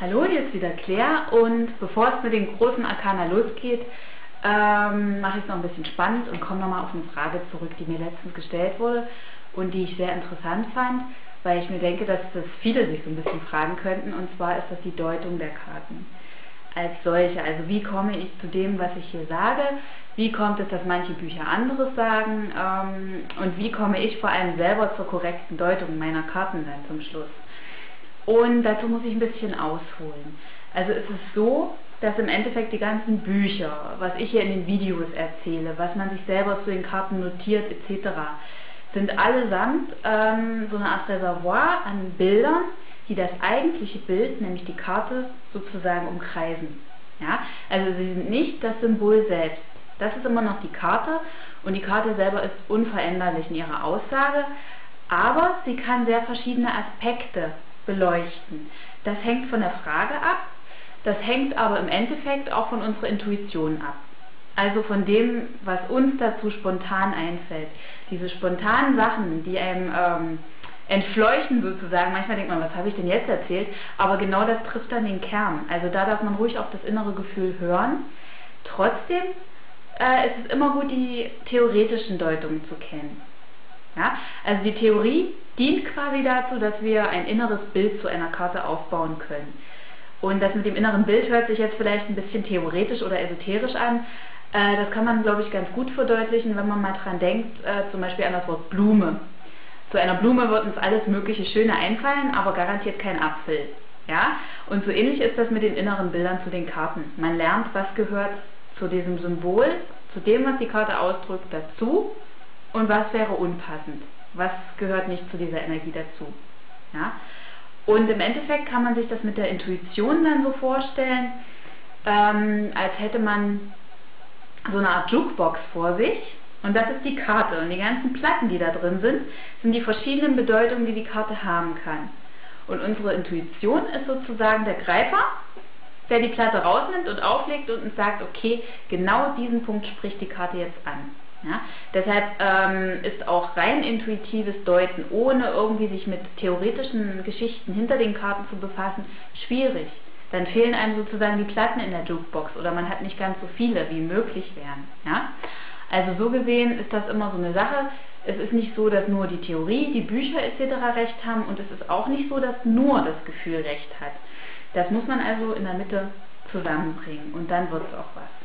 Hallo, hier ist wieder Claire und bevor es mit den großen Arkana losgeht, mache ich es noch ein bisschen spannend und komme nochmal auf eine Frage zurück, die mir letztens gestellt wurde und die ich sehr interessant fand, weil ich mir denke, dass das viele sich so ein bisschen fragen könnten, und zwar ist das die Deutung der Karten als solche. Also wie komme ich zu dem, was ich hier sage, wie kommt es, dass manche Bücher anderes sagen, und wie komme ich vor allem selber zur korrekten Deutung meiner Karten dann zum Schluss. Und dazu muss ich ein bisschen ausholen. Also es ist so, dass im Endeffekt die ganzen Bücher, was ich hier in den Videos erzähle, was man sich selber zu den Karten notiert etc., sind allesamt so eine Art Reservoir an Bildern, die das eigentliche Bild, nämlich die Karte, sozusagen umkreisen. Ja? Also sie sind nicht das Symbol selbst. Das ist immer noch die Karte, und die Karte selber ist unveränderlich in ihrer Aussage, aber sie kann sehr verschiedene Aspekte beleuchten. Das hängt von der Frage ab, das hängt aber im Endeffekt auch von unserer Intuition ab. Also von dem, was uns dazu spontan einfällt. Diese spontanen Sachen, die einem entfleuchten sozusagen, manchmal denkt man, was habe ich denn jetzt erzählt, aber genau das trifft dann den Kern. Also da darf man ruhig auf das innere Gefühl hören. Trotzdem ist es immer gut, die theoretischen Deutungen zu kennen. Ja? Also die Theorie dient quasi dazu, dass wir ein inneres Bild zu einer Karte aufbauen können. Und das mit dem inneren Bild hört sich jetzt vielleicht ein bisschen theoretisch oder esoterisch an. Das kann man, glaube ich, ganz gut verdeutlichen, wenn man mal dran denkt, zum Beispiel an das Wort Blume. Zu einer Blume wird uns alles mögliche Schöne einfallen, aber garantiert kein Apfel. Ja? Und so ähnlich ist das mit den inneren Bildern zu den Karten. Man lernt, was gehört zu diesem Symbol, zu dem, was die Karte ausdrückt, dazu, und was wäre unpassend. Was gehört nicht zu dieser Energie dazu. Ja? Und im Endeffekt kann man sich das mit der Intuition dann so vorstellen, als hätte man so eine Art Jukebox vor sich, und das ist die Karte. Und die ganzen Platten, die da drin sind, sind die verschiedenen Bedeutungen, die die Karte haben kann. Und unsere Intuition ist sozusagen der Greifer, der die Platte rausnimmt und auflegt und uns sagt, okay, genau diesen Punkt spricht die Karte jetzt an. Ja? Deshalb ist auch rein intuitives Deuten, ohne irgendwie sich mit theoretischen Geschichten hinter den Karten zu befassen, schwierig. Dann fehlen einem sozusagen die Platten in der Jukebox oder man hat nicht ganz so viele, wie möglich wären. Ja? Also so gesehen ist das immer so eine Sache. Es ist nicht so, dass nur die Theorie, die Bücher etc. recht haben, und es ist auch nicht so, dass nur das Gefühl recht hat. Das muss man also in der Mitte zusammenbringen, und dann wird es auch was.